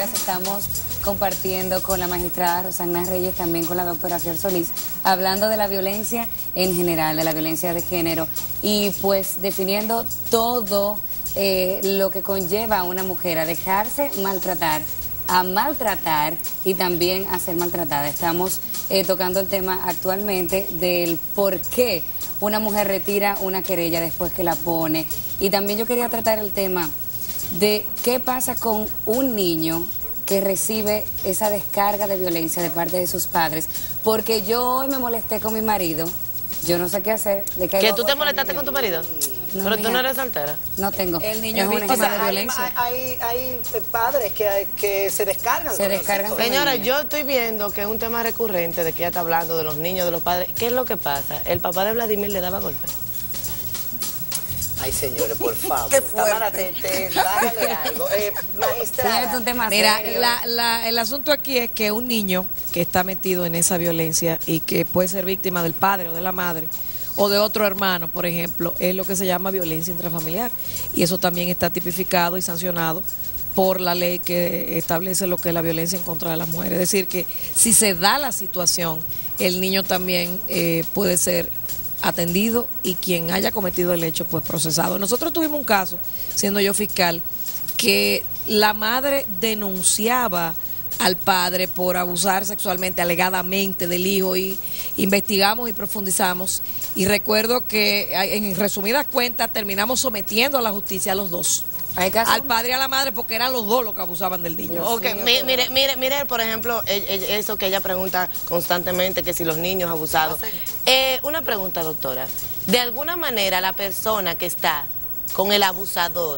compañeras estamos compartiendo con la magistrada Rosana Reyes, también con la doctora Fior Solís, hablando de la violencia en general, de la violencia de género, y pues definiendo todo lo que conlleva a una mujer a dejarse maltratar, a maltratar y también a ser maltratada. Estamos tocando el tema actualmente del por qué una mujer retira una querella después que la pone, y también yo quería tratar el tema de qué pasa con un niño que recibe esa descarga de violencia de parte de sus padres, porque yo hoy me molesté con mi marido, yo no sé qué hacer. ¿Que tú te molestaste con tu marido? No, pero tú no eres soltera. No tengo. El niño es víctima de violencia. Hay padres que se descargan. Señora, yo estoy viendo que es un tema recurrente de que ella está hablando de los niños, de los padres. ¿Qué es lo que pasa? ¿El papá de Vladimir le daba golpes? Ay, señores, por favor. Qué fuerte. Dale algo. Magistrada. Un tema Mira, serio. el asunto aquí es que un niño que está metido en esa violencia y que puede ser víctima del padre o de la madre o de otro hermano, por ejemplo, es lo que se llama violencia intrafamiliar. Y eso también está tipificado y sancionado por la ley que establece lo que es la violencia en contra de la mujer. Es decir, que si se da la situación, el niño también puede ser atendido y quien haya cometido el hecho, pues procesado. Nosotros tuvimos un caso, siendo yo fiscal, que la madre denunciaba al padre por abusar sexualmente, alegadamente, del hijo, y investigamos y profundizamos, y recuerdo que en resumidas cuentas terminamos sometiendo a la justicia a los dos, al padre y a la madre, porque eran los dos los que abusaban del niño. Ok, mire, por ejemplo, eso que ella pregunta constantemente, que si los niños abusados. Una pregunta, doctora. De alguna manera, la persona que está con el abusador...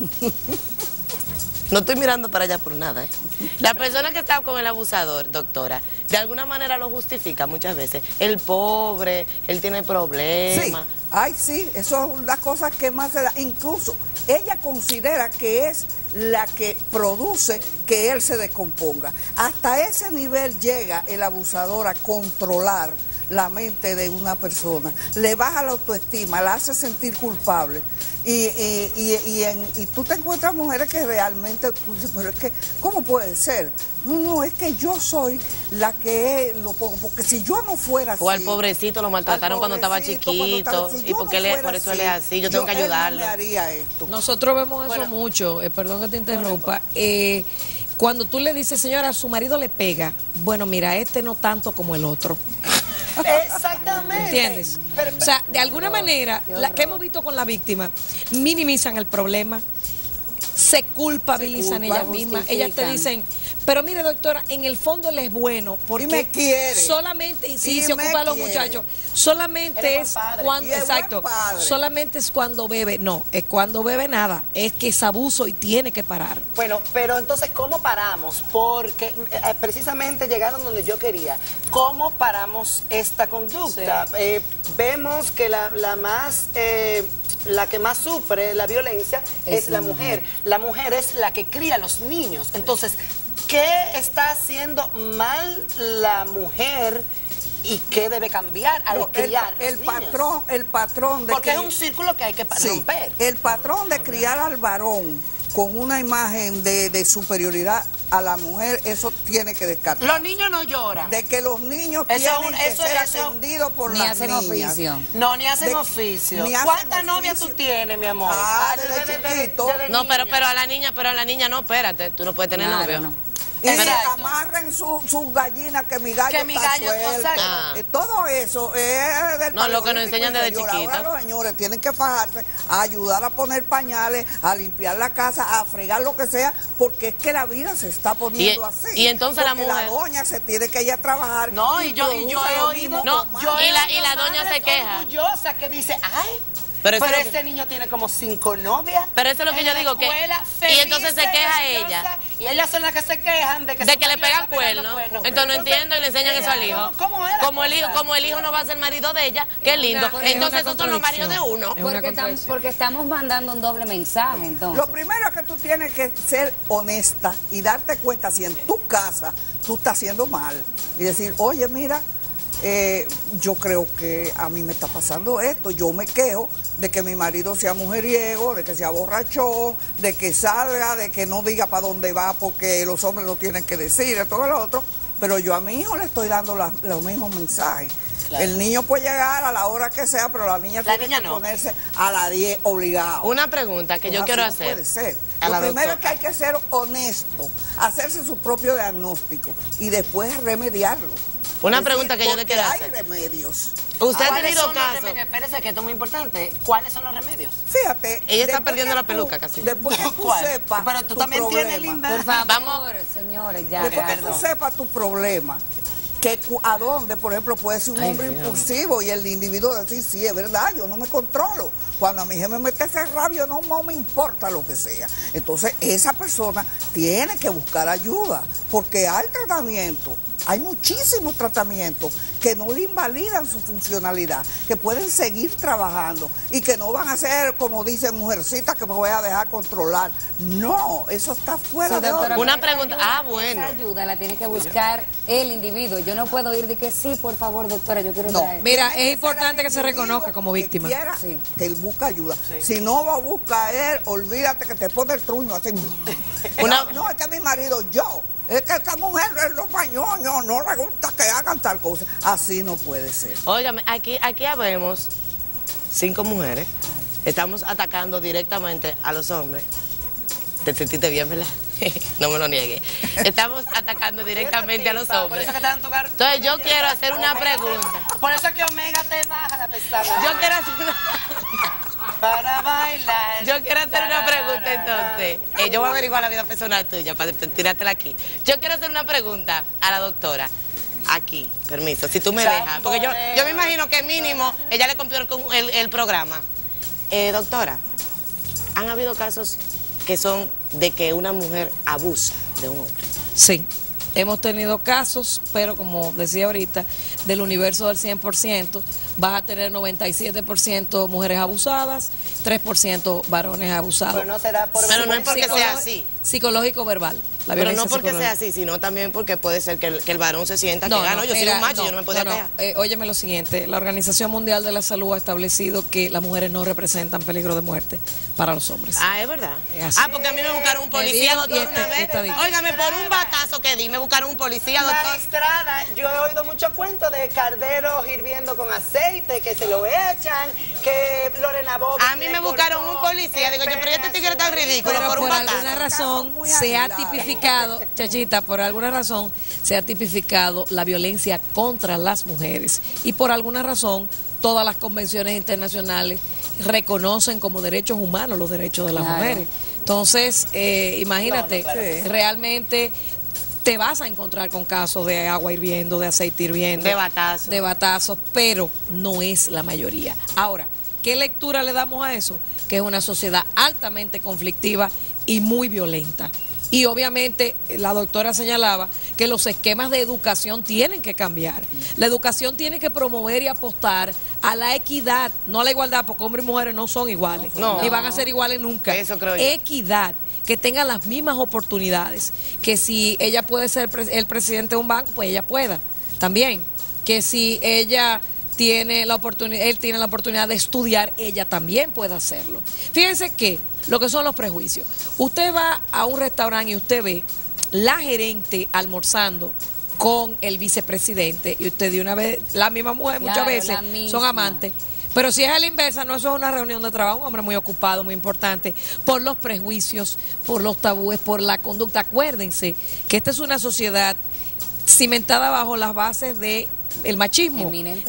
No estoy mirando para allá por nada, ¿eh? La persona que está con el abusador, doctora, de alguna manera lo justifica muchas veces. El pobre, él tiene problemas. Sí, ay, sí, eso es una cosa que más se da. Incluso ella considera que es la que produce que él se descomponga. Hasta ese nivel llega el abusador a controlar la mente de una persona. Le baja la autoestima, la hace sentir culpable. Y tú te encuentras mujeres que realmente, tú dices, pero es que, ¿cómo puede ser? No, es que yo soy la que lo pongo, porque si yo no fuera así... O al pobrecito lo maltrataron cuando estaba chiquito, y porque por eso él es así, yo tengo que ayudarlo. No me haría esto. Nosotros vemos eso mucho, perdón que te interrumpa, cuando tú le dices, señora, a su marido le pega, bueno, mira, este no tanto como el otro. Exactamente. ¿Entiendes? O sea, de alguna manera, la que hemos visto con la víctima, minimizan el problema, se culpabilizan ellas mismas. Ellas te dicen, pero mire, doctora, en el fondo él es bueno porque y me quiere. Solamente, y sí, se ocupa de los muchachos, solamente es cuando, exacto, solamente es cuando bebe, no, es cuando bebe nada, es que es abuso y tiene que parar. Bueno, pero entonces, ¿cómo paramos? Porque precisamente llegaron donde yo quería. ¿Cómo paramos esta conducta? Sí. Vemos que la que más sufre la violencia es la mujer. La mujer es la que cría a los niños. Entonces, ¿qué está haciendo mal la mujer y qué debe cambiar al criar el patrón de porque es un círculo que hay que romper. El patrón de criar al varón con una imagen de superioridad a la mujer, eso tiene que descartar. Los niños no lloran. De que los niños tienen que ser atendidos por las niñas. Ni hacen oficio. No, ni hacen oficio. ¿Cuántas novias tú tienes, mi amor? Desde chiquito. No, pero a la niña no, espérate, tú no puedes tener novio. No. Y se amarren sus gallinas, que mi gallo está suelto. Todo eso es del lo que nos enseñan desde chiquito. Ahora los señores tienen que fajarse, a ayudar a poner pañales, a limpiar la casa, a fregar lo que sea, porque es que la vida se está poniendo así. Y entonces porque la doña se tiene que ir a trabajar. No, y yo he oído. Y la doña se queja. Orgullosa que dice, ay, pero ese niño tiene como 5 novias. Pero eso es lo que yo digo, que y entonces se queja ella. Y ellas son las que se quejan de que le pegan cuernos. Entonces no entiendo y le enseñan eso al hijo. Como el hijo no va a ser marido de ella, qué lindo. Entonces esos son los maridos de uno. Porque estamos mandando un doble mensaje, entonces. Lo primero es que tú tienes que ser honesta y darte cuenta si en tu casa tú estás haciendo mal. Y decir, oye, mira, yo creo que a mí me está pasando esto, yo me quejo, de que mi marido sea mujeriego, de que sea borrachón, de que salga, de que no diga para dónde va porque los hombres lo tienen que decir, todo lo otro, pero yo a mi hijo le estoy dando los mismos mensajes. Claro. El niño puede llegar a la hora que sea, pero la niña tiene que ponerse a las 10 obligado. Una pregunta que yo quiero hacer. No puede ser. Lo primero es que hay que ser honesto, hacerse su propio diagnóstico y después remediarlo. Una pregunta que yo le quiero hacer. Hay remedios. ¿Usted ha tenido casos? Espérese, que esto es muy importante. ¿Cuáles son los remedios? Fíjate. Ella está perdiendo la peluca casi. Después que tú sepas. Pero tú también tienes, Linda. Por favor, vamos, señores, ya. Después que tú sepas tu problema, que a dónde, por ejemplo, puede ser un hombre impulsivo y el individuo decir, sí, es verdad, yo no me controlo. Cuando a mi jefe me mete ese rabio, no me importa lo que sea. Entonces, esa persona tiene que buscar ayuda, porque hay tratamiento. Hay muchísimos tratamientos que no le invalidan su funcionalidad, que pueden seguir trabajando y que no van a ser, como dice, mujercita que me voy a dejar controlar. No, eso está fuera de orden. Una pregunta, bueno. Esa ayuda la tiene que buscar el individuo. Yo no puedo ir de que sí, por favor, doctora, yo quiero traer. Mira, es importante que se reconozca como víctima. Que él busca ayuda. Sí. Si no va a buscar él, olvídate que te pone el truño así. No, es que mi marido, es que esta mujer es los mañoños, no le gusta que hagan tal cosa. Así no puede ser. Óigame, aquí habemos 5 mujeres. Estamos atacando directamente a los hombres. ¿Te sentiste bien, verdad? No me lo niegues. Estamos atacando directamente a los hombres. Entonces yo quiero hacer una pregunta. Por eso es que Omega te baja la pestaña. Yo quiero hacer una... Para bailar. Yo quiero hacer una pregunta entonces. Yo voy a averiguar la vida personal tuya para tirártela aquí. Yo quiero hacer una pregunta a la doctora. Aquí, permiso, si tú me dejas. Porque yo me imagino que mínimo ella le cumplió el programa. Doctora, ¿han habido casos que son de que una mujer abusa de un hombre? Sí. Hemos tenido casos, pero como decía ahorita, del universo del 100%, vas a tener 97% mujeres abusadas, 3% varones abusados. Pero no será por... Pero no es porque sea así. Psicológico verbal. Pero no porque sea así, sino también porque puede ser que el varón se sienta que yo soy un macho, yo no me podía quejar. Óyeme lo siguiente, la Organización Mundial de la Salud ha establecido que las mujeres no representan peligro de muerte para los hombres. Ah, es verdad. Porque a mí me buscaron un policía, doctor, una vez. Óigame, por un batazo que di, me buscaron un policía, doctor. Magistrada, yo he oído muchos cuentos de carderos hirviendo con aceite, que se lo echan, que Lorena Bobby... A mí me buscaron un policía, digo yo, pero este tigre es tan ridículo por un batazo. Por alguna razón se ha tipificado, Chachita, por alguna razón se ha tipificado la violencia contra las mujeres y por alguna razón todas las convenciones internacionales reconocen como derechos humanos los derechos de las mujeres. Entonces, imagínate, realmente te vas a encontrar con casos de agua hirviendo, de aceite hirviendo, de batazos, pero no es la mayoría. Ahora, ¿qué lectura le damos a eso? Que es una sociedad altamente conflictiva y muy violenta. Y obviamente la doctora señalaba que los esquemas de educación tienen que cambiar. La educación tiene que promover y apostar a la equidad, no a la igualdad, porque hombres y mujeres no son iguales, ni van a ser iguales nunca. Eso creo yo. Equidad, que tengan las mismas oportunidades, que si ella puede ser el presidente de un banco, pues ella pueda también, que si ella tiene la oportunidad, él tiene la oportunidad de estudiar, ella también puede hacerlo. Fíjense que lo que son los prejuicios. Usted va a un restaurante y usted ve la gerente almorzando con el vicepresidente y usted de una vez, la misma mujer muchas veces son amantes. Pero si es a la inversa, no, eso es una reunión de trabajo, un hombre muy ocupado, muy importante, por los prejuicios, por los tabúes, por la conducta. Acuérdense que esta es una sociedad cimentada bajo las bases de el machismo,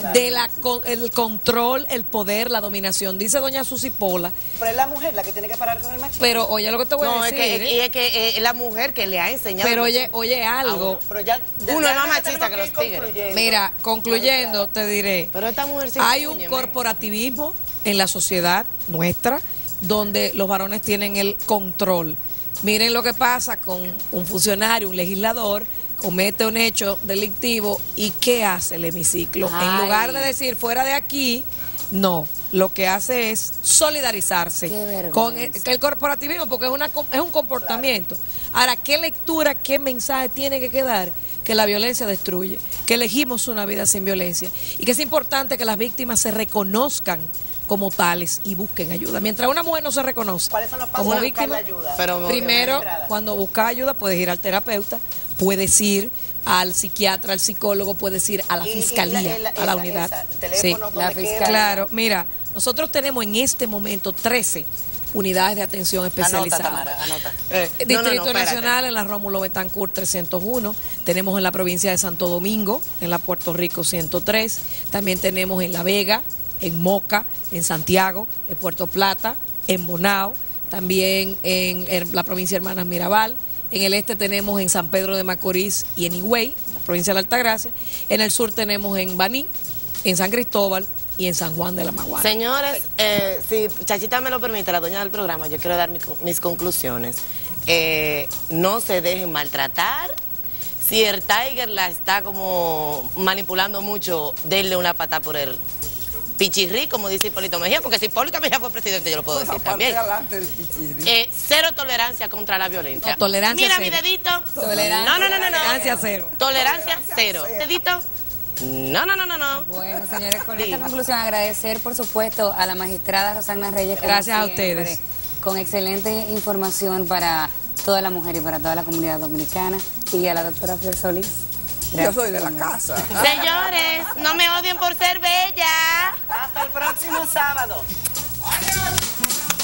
el control, el poder, la dominación. Dice doña Susi Pola. Pero es la mujer la que tiene que parar con el machismo. Pero oye lo que te voy a decir. Es que es la mujer que le ha enseñado. Pero oye algo. Pero ya, uno es más machista que los tigres. Mira, concluyendo, te diré. Pero esta mujer hay un corporativismo en la sociedad nuestra donde los varones tienen el control. Miren lo que pasa con un funcionario, un legislador, comete un hecho delictivo y ¿qué hace el hemiciclo? En lugar de decir fuera de aquí, no, lo que hace es solidarizarse con el corporativismo porque es un comportamiento. Ahora, ¿qué lectura, qué mensaje tiene que quedar? Que la violencia destruye, que elegimos una vida sin violencia y que es importante que las víctimas se reconozcan como tales y busquen ayuda. Mientras una mujer no se reconoce ¿Cuáles son los pasos como para buscar víctima, la ayuda? Pero primero, entrada. cuando busca ayuda, puedes ir al terapeuta, puedes ir al psiquiatra, al psicólogo, puedes ir a la fiscalía, a la unidad. Teléfono, la ¿dónde fiscalía. queda? Claro, mira, nosotros tenemos en este momento 13 unidades de atención Anota, especializada. Tamara, anota. Distrito espérate. Nacional en la Rómulo Betancourt 301, tenemos en la provincia de Santo Domingo, en la Puerto Rico 103, también tenemos en La Vega, en Moca, en Santiago, en Puerto Plata, en Bonao, también en la provincia de Hermanas Mirabal, en el este tenemos en San Pedro de Macorís y en Higüey, en la provincia de la Altagracia, en el sur tenemos en Baní, en San Cristóbal y en San Juan de la Maguana. Señores, si Chachita me lo permite, la dueña del programa, yo quiero dar mis conclusiones. No se dejen maltratar. Si el Tiger la está como manipulando mucho, denle una patada por el pichirrí, como dice Hipólito Mejía, porque si Hipólito Mejía fue presidente, yo lo puedo decir también. Cero tolerancia contra la violencia. No, tolerancia Mira cero. mi dedito. Tolerancia No. Tolerancia cero. Tolerancia cero. Dedito. No. Bueno, señores, con esta conclusión agradecer, por supuesto, a la magistrada Rosagna Reyes. como Gracias a siempre, ustedes. Con excelente información para toda la mujer y para toda la comunidad dominicana. Y a la doctora Flor Solís. Yo soy de la casa. Señores, no me odien por ser bella. Hasta el próximo sábado. ¡Adiós!